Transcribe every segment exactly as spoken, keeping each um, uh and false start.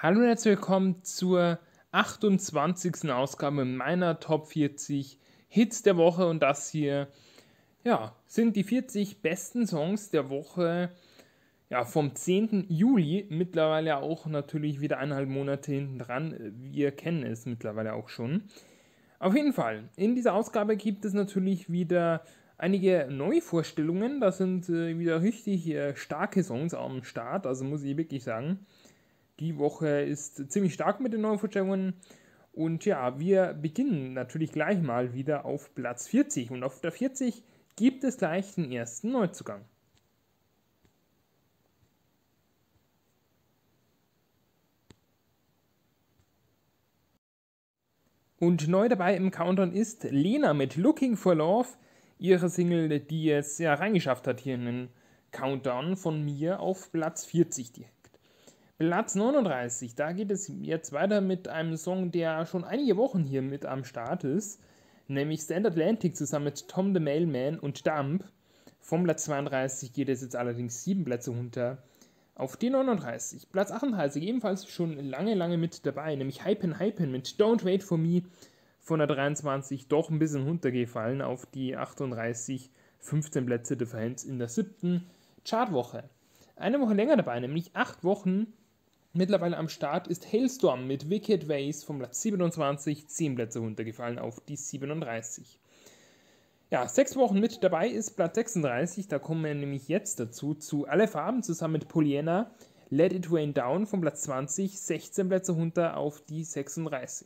Hallo und herzlich willkommen zur achtundzwanzigsten Ausgabe meiner Top vierzig Hits der Woche, und das hier, ja, sind die vierzig besten Songs der Woche, ja, vom zehnten Juli, mittlerweile auch natürlich wieder eineinhalb Monate hinten dran. Wir kennen es mittlerweile auch schon. Auf jeden Fall, in dieser Ausgabe gibt es natürlich wieder einige Neuvorstellungen. Das sind äh, wieder richtig äh, starke Songs am Start, also muss ich wirklich sagen. Die Woche ist ziemlich stark mit den Neuvorstellungen. Und ja, wir beginnen natürlich gleich mal wieder auf Platz vierzig. Und auf der vierzig gibt es gleich den ersten Neuzugang. Und neu dabei im Countdown ist Lena mit Looking for Love, ihre Single, die es ja reingeschafft hat hier in den Countdown von mir auf Platz vierzig direkt. Platz neununddreißig, da geht es jetzt weiter mit einem Song, der schon einige Wochen hier mit am Start ist, nämlich Stand Atlantic zusammen mit Tom the Mailman und Dump. Vom Platz zweiunddreißig geht es jetzt allerdings sieben Plätze runter auf die neununddreißig. Platz achtunddreißig ebenfalls schon lange, lange mit dabei, nämlich Hypen Hypen mit Don't Wait For Me, von der dreiundzwanzig doch ein bisschen runtergefallen auf die achtunddreißig, fünfzehn Plätze Differenz in der siebten Chartwoche. Eine Woche länger dabei, nämlich acht Wochen mittlerweile am Start, ist Hailstorm mit Wicked Ways vom Platz siebenundzwanzig, zehn Plätze runtergefallen auf die siebenunddreißig. Ja, sechs Wochen mit dabei ist Platz sechsunddreißig, da kommen wir nämlich jetzt dazu, zu Alle Farben zusammen mit Pollyanna, Let It Rain Down vom Platz zwanzig, sechzehn Plätze runter auf die sechsunddreißig.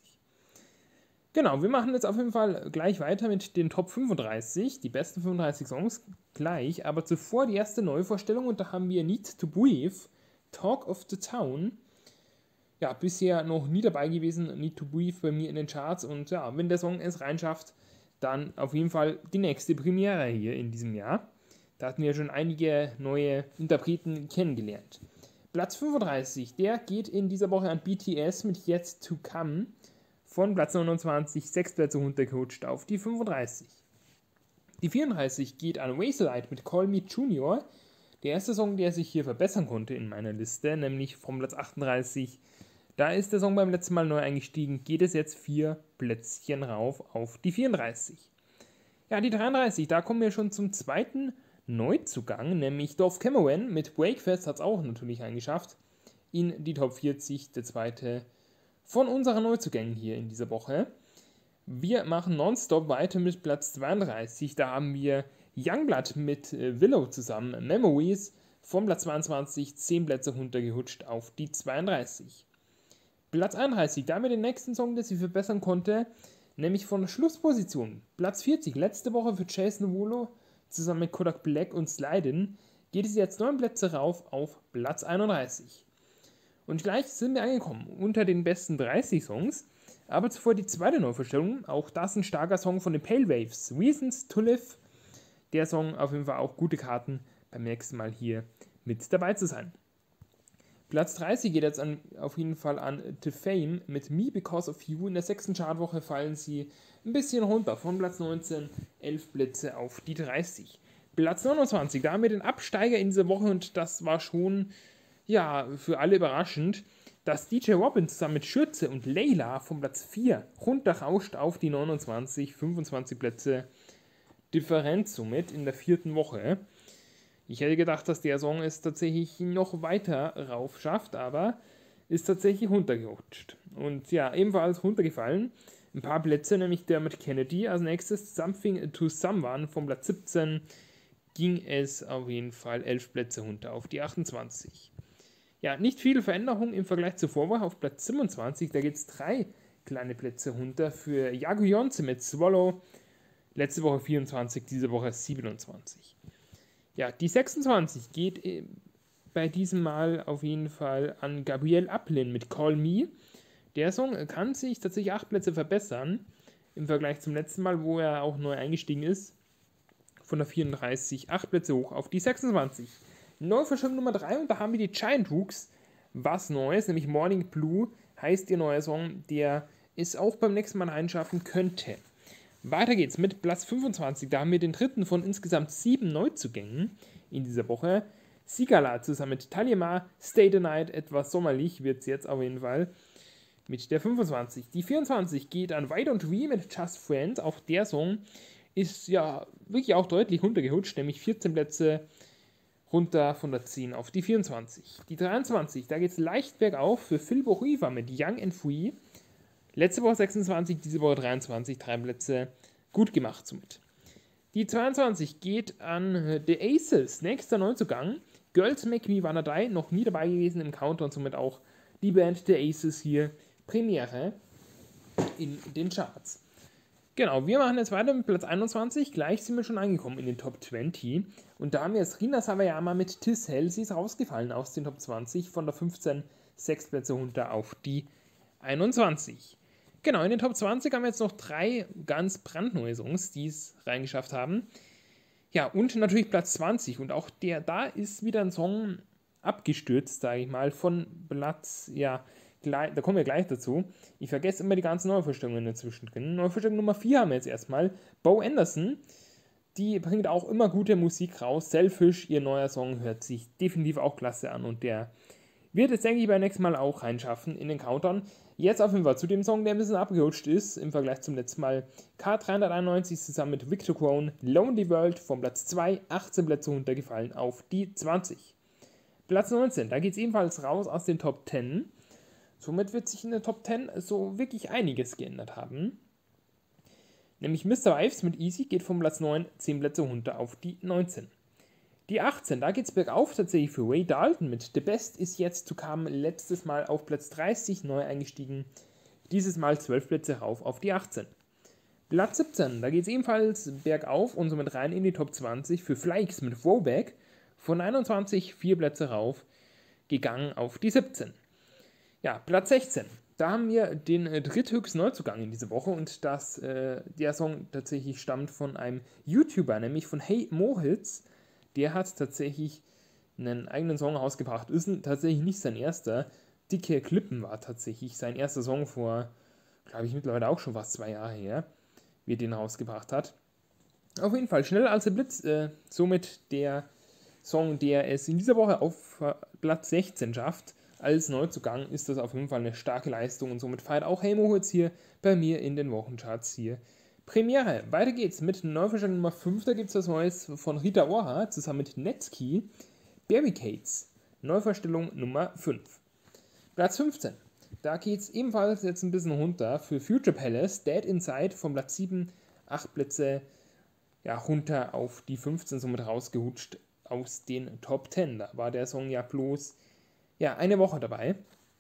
Genau, wir machen jetzt auf jeden Fall gleich weiter mit den Top fünfunddreißig, die besten fünfunddreißig Songs gleich, aber zuvor die erste Neuvorstellung, und da haben wir Need to Breathe, Talk of the Town. Ja, bisher noch nie dabei gewesen, Need to Breathe bei mir in den Charts, und ja, wenn der Song es reinschafft, dann auf jeden Fall die nächste Premiere hier in diesem Jahr. Da hatten wir schon einige neue Interpreten kennengelernt. Platz fünfunddreißig, der geht in dieser Woche an B T S mit Yet to Come. Von Platz neunundzwanzig, sechs Plätze runtergerutscht auf die fünfunddreißig. Die vierunddreißig geht an Wazelite mit Call Me Junior. Der erste Song, der sich hier verbessern konnte in meiner Liste, nämlich vom Platz achtunddreißig. Da ist der Song beim letzten Mal neu eingestiegen, geht es jetzt vier Plätzchen rauf auf die vierunddreißig. Ja, die dreiunddreißig, da kommen wir schon zum zweiten Neuzugang, nämlich Dove Cameron mit Breakfast hat es auch natürlich eingeschafft in die Top vierzig, der zweite von unseren Neuzugängen hier in dieser Woche. Wir machen nonstop weiter mit Platz zweiunddreißig, da haben wir Youngblood mit Willow zusammen, Memories, vom Platz zweiundzwanzig, zehn Plätze runtergehutscht auf die zweiunddreißig. Platz einunddreißig, da haben wir den nächsten Song, der sich verbessern konnte, nämlich von der Schlussposition. Platz vierzig, letzte Woche für Jason Derulo, zusammen mit Kodak Black und Slidin, geht es jetzt neun Plätze rauf auf Platz einunddreißig. Und gleich sind wir angekommen unter den besten dreißig Songs, aber zuvor die zweite Neuvorstellung, auch das ein starker Song von den Pale Waves, Reasons to Live. Der Song auf jeden Fall auch gute Karten beim nächsten Mal hier mit dabei zu sein. Platz dreißig geht jetzt an, auf jeden Fall an The Fame mit Me Because of You. In der sechsten Chartwoche fallen sie ein bisschen runter, von Platz neunzehn, elf Plätze auf die dreißig. Platz neunundzwanzig, da haben wir den Absteiger in dieser Woche, und das war schon, ja, für alle überraschend, dass D J Robin zusammen mit Schürze und Layla vom Platz vier runterrauscht auf die neunundzwanzig, fünfundzwanzig Plätze Differenz somit in der vierten Woche. Ich hätte gedacht, dass der Song es tatsächlich noch weiter rauf schafft, aber ist tatsächlich runtergerutscht. Und ja, ebenfalls runtergefallen. Ein paar Plätze, nämlich der mit Kennedy. Als nächstes Something to Someone vom Platz siebzehn ging es auf jeden Fall elf Plätze runter auf die achtundzwanzig. Ja, nicht viel Veränderung im Vergleich zur Vorwoche. Auf Platz siebenundzwanzig, da geht es drei kleine Plätze runter für Jago Jonze mit Swallow. Letzte Woche vierundzwanzig, diese Woche siebenundzwanzig. Ja, die sechsundzwanzig geht bei diesem Mal auf jeden Fall an Gabriel Aplin mit Call Me. Der Song kann sich tatsächlich acht Plätze verbessern im Vergleich zum letzten Mal, wo er auch neu eingestiegen ist. Von der vierunddreißig, acht Plätze hoch auf die sechsundzwanzig. Neuvorstellung Nummer drei, und da haben wir die Giant Rooks. Was Neues, nämlich Morning Blue heißt ihr neuer Song, der es auch beim nächsten Mal reinschaffen könnte. Weiter geht's mit Platz fünfundzwanzig, da haben wir den dritten von insgesamt sieben Neuzugängen in dieser Woche. Sigala zusammen mit Talyama, Stay the Night, etwas sommerlich wird es jetzt auf jeden Fall. Mit der fünfundzwanzig. Die vierundzwanzig geht an Why Don't We mit Just Friends. Auch der Song ist ja wirklich auch deutlich runtergehutscht, nämlich vierzehn Plätze runter von der zehn auf die vierundzwanzig. Die dreiundzwanzig, da geht es leicht bergauf für Phil Boriva mit Young and Free. Letzte Woche sechsundzwanzig, diese Woche dreiundzwanzig, drei Plätze gut gemacht somit. Die zweiundzwanzig geht an The Aces, nächster Neuzugang. Girls Make Me Wanna Die, noch nie dabei gewesen im Counter und somit auch die Band The Aces hier Premiere in den Charts. Genau, wir machen jetzt weiter mit Platz einundzwanzig. Gleich sind wir schon angekommen in den Top zwanzig. Und da haben wir jetzt Rina Sawayama mit Tis Hell. Sie ist rausgefallen aus den Top zwanzig, von der fünfzehn, sechs Plätze runter auf die einundzwanzig. Genau, in den Top zwanzig haben wir jetzt noch drei ganz brandneue Songs, die es reingeschafft haben. Ja, und natürlich Platz zwanzig. Und auch der, da ist wieder ein Song abgestürzt, sage ich mal, von Platz, ja, da kommen wir gleich dazu. Ich vergesse immer die ganzen Neuvorstellungen dazwischen drin. Neuvorstellung Nummer vier haben wir jetzt erstmal. Bo Anderson, die bringt auch immer gute Musik raus. Selfish, ihr neuer Song, hört sich definitiv auch klasse an und der wird es, denke ich, beim nächsten Mal auch reinschaffen in den Countdown. Jetzt auf jeden Fall zu dem Song, der ein bisschen abgerutscht ist im Vergleich zum letzten Mal. K dreihunderteinundneunzig zusammen mit Victor Crone, Lonely World vom Platz zwei, achtzehn Plätze runtergefallen auf die zwanzig. Platz neunzehn, da geht es ebenfalls raus aus den Top zehn. Somit wird sich in der Top zehn so wirklich einiges geändert haben. Nämlich Mister Ives mit Easy geht vom Platz neun zehn Plätze runter auf die neunzehn. Die achtzehn, da geht es bergauf tatsächlich für Ray Dalton mit The Best Is Yet to Come, letztes Mal auf Platz dreißig neu eingestiegen. Dieses Mal zwölf Plätze rauf auf die achtzehn. Platz siebzehn, da geht es ebenfalls bergauf und somit rein in die Top zwanzig für Flakes mit Throwback. Von einundzwanzig vier Plätze rauf gegangen auf die siebzehn. Ja, Platz sechzehn. Da haben wir den äh, dritthöchsten Neuzugang in dieser Woche und das, äh, der Song tatsächlich stammt von einem YouTuber, nämlich von Hey Mohitz. Der hat tatsächlich einen eigenen Song rausgebracht. Ist tatsächlich nicht sein erster. Dicke Klippen war tatsächlich sein erster Song vor, glaube ich, mittlerweile auch schon fast zwei Jahre her, wie er den rausgebracht hat. Auf jeden Fall schneller als der Blitz. Äh, somit der Song, der es in dieser Woche auf Platz sechzehn schafft. Als Neuzugang ist das auf jeden Fall eine starke Leistung und somit feiert auch Hey Mohitz hier bei mir in den Wochencharts hier Premiere. Weiter geht's mit Neuvorstellung Nummer fünf, da gibt es was Neues von Rita Ora zusammen mit Netski, Barricades, Neuvorstellung Nummer fünf. Platz fünfzehn, da geht es ebenfalls jetzt ein bisschen runter für Future Palace, Dead Inside vom Platz sieben, acht Plätze ja, runter auf die fünfzehn, somit rausgehutscht aus den Top zehn. Da war der Song ja bloß ja, eine Woche dabei.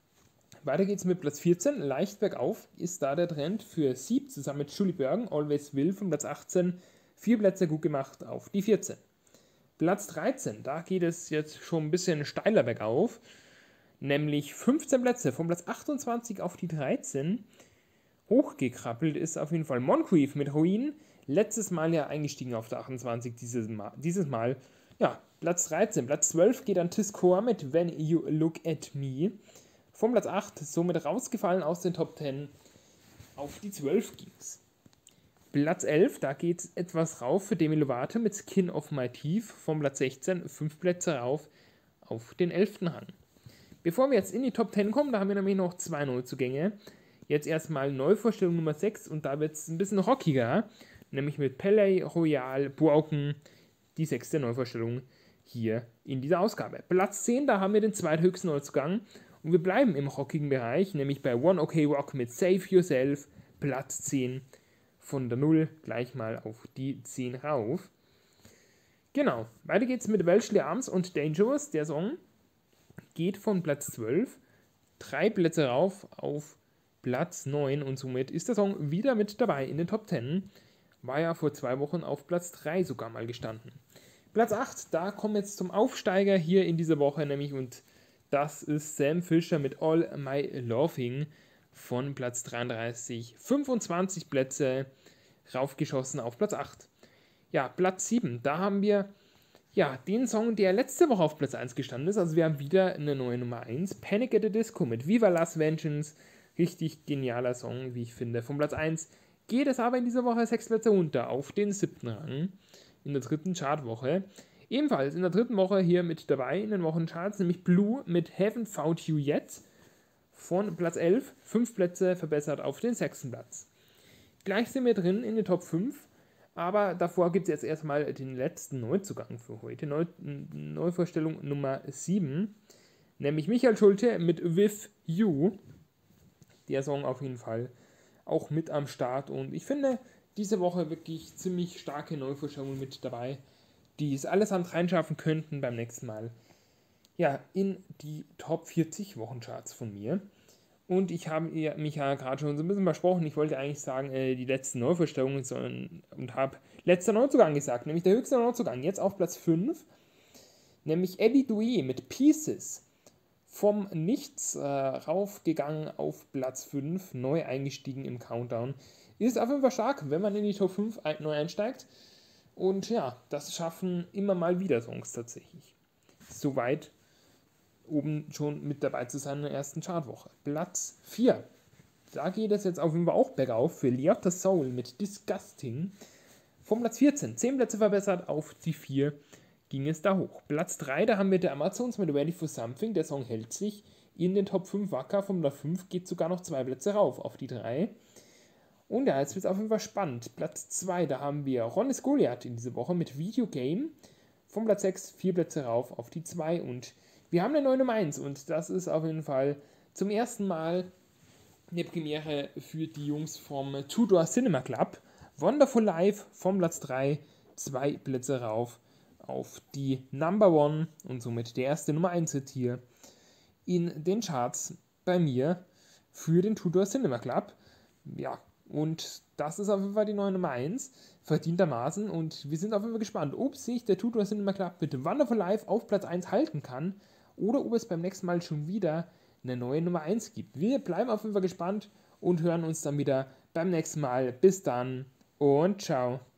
Weiter geht's mit Platz vierzehn, leicht bergauf ist da der Trend für Sieb zusammen mit Julie Bergen, Always Will von Platz achtzehn, vier Plätze gut gemacht auf die vierzehn. Platz dreizehn, da geht es jetzt schon ein bisschen steiler bergauf, nämlich fünfzehn Plätze von Platz achtundzwanzig auf die dreizehn. Hochgekrabbelt ist auf jeden Fall Moncrief mit Ruin, letztes Mal ja eingestiegen auf der achtundzwanzig, dieses Mal, dieses Mal ja, Platz dreizehn. Platz zwölf geht an Tiscore mit When You Look At Me. Vom Platz acht somit rausgefallen aus den Top zehn. Auf die zwölf ging's. Platz elf, da geht's etwas rauf für Demi Lovato mit Skin of My Teeth. Vom Platz sechzehn, fünf Plätze rauf auf den elften Rang. Bevor wir jetzt in die Top zehn kommen, da haben wir nämlich noch zwei Neuzugänge. Jetzt erstmal Neuvorstellung Nummer sechs und da wird es ein bisschen rockiger. Nämlich mit Pele Royal Broken. Die sechste Neuvorstellung hier in dieser Ausgabe. Platz zehn, da haben wir den zweithöchsten Neuzugang und wir bleiben im rockigen Bereich, nämlich bei One OK Rock mit Save Yourself, Platz zehn, von der null gleich mal auf die zehn rauf. Genau, weiter geht's mit Welshly Arms und Dangerous, der Song geht von Platz zwölf, drei Plätze rauf auf Platz neun und somit ist der Song wieder mit dabei in den Top zehn. War ja vor zwei Wochen auf Platz drei sogar mal gestanden. Platz acht, da kommen wir jetzt zum Aufsteiger hier in dieser Woche, nämlich und das ist Sam Fisher mit All My Loving von Platz dreiunddreißig, fünfundzwanzig Plätze raufgeschossen auf Platz acht. Ja, Platz sieben, da haben wir ja den Song, der letzte Woche auf Platz eins gestanden ist, also wir haben wieder eine neue Nummer eins, Panic at the Disco mit Viva Las Vengeance, richtig genialer Song, wie ich finde, von Platz eins. Geht es aber in dieser Woche sechs Plätze runter auf den siebten Rang in der dritten Chartwoche. Ebenfalls in der dritten Woche hier mit dabei in den Wochencharts, nämlich Blue mit Haven't Found You Yet von Platz elf, fünf Plätze verbessert auf den sechsten Platz. Gleich sind wir drin in den Top fünf, aber davor gibt es jetzt erstmal den letzten Neuzugang für heute, Neu Neuvorstellung Nummer sieben, nämlich Michael Schulte mit With You. Der Song auf jeden Fall auch mit am Start und ich finde diese Woche wirklich ziemlich starke Neuvorstellungen mit dabei, die es allesamt reinschaffen könnten beim nächsten Mal. Ja, in die Top vierzig Wochencharts von mir. Und ich habe mich ja gerade schon so ein bisschen versprochen, ich wollte eigentlich sagen, äh, die letzten Neuvorstellungen sollen, und habe letzter Neuzugang gesagt, nämlich der höchste Neuzugang, jetzt auf Platz fünf, nämlich Eddie Doué mit Pieces. Vom Nichts äh, raufgegangen auf Platz fünf, neu eingestiegen im Countdown. Ist auf jeden Fall stark, wenn man in die Top fünf ein, neu einsteigt. Und ja, das schaffen immer mal wieder Songs tatsächlich. Soweit oben schon mit dabei zu sein in der ersten Chartwoche. Platz vier. Da geht es jetzt auf jeden Fall auch bergauf für Liotta Soul mit Disgusting. Vom Platz vierzehn, zehn Plätze verbessert auf die vier ging es da hoch. Platz drei, da haben wir der Amazons mit Ready for Something. Der Song hält sich in den Top fünf wacker. Vom Platz fünf geht sogar noch zwei Plätze rauf auf die drei. Und ja, jetzt wird es auf jeden Fall spannend. Platz zwei, da haben wir Ronnis Goliath in dieser Woche mit Videogame. Vom Platz sechs, vier Plätze rauf auf die zwei. Und wir haben eine neue Nummer eins. Und das ist auf jeden Fall zum ersten Mal eine Premiere für die Jungs vom Two-Door Cinema Club. Wonderful Life vom Platz drei, zwei Plätze rauf auf die Number One und somit der erste Nummer eins Hit hier in den Charts bei mir für den Two-Door Cinema Club. Ja, und das ist auf jeden Fall die neue Nummer eins, verdientermaßen. Und wir sind auf jeden Fall gespannt, ob sich der Two-Door Cinema Club mit Wonderful Life auf Platz eins halten kann oder ob es beim nächsten Mal schon wieder eine neue Nummer eins gibt. Wir bleiben auf jeden Fall gespannt und hören uns dann wieder beim nächsten Mal. Bis dann und ciao.